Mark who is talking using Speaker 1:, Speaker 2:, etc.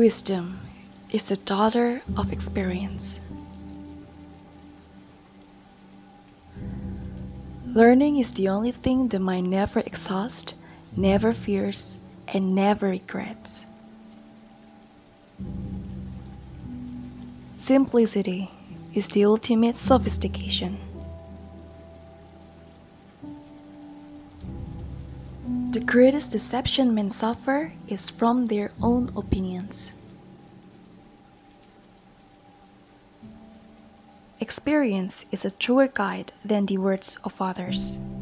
Speaker 1: Wisdom is the daughter of experience. Learning is the only thing the mind never exhausts, never fears, and never regrets. Simplicity is the ultimate sophistication. The greatest deception men suffer is from their own opinions. Experience is a truer guide than the words of others.